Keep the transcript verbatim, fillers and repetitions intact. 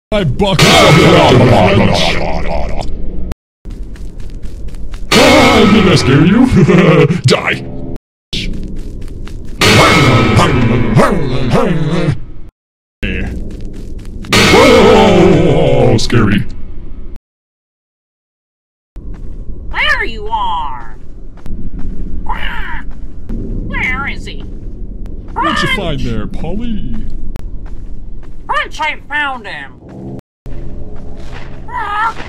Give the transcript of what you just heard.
My bucket. Oh, did I scare you? Die. Oh, scary. There you are! Where is he? What'd you find there, Polly? Crunch, I found him!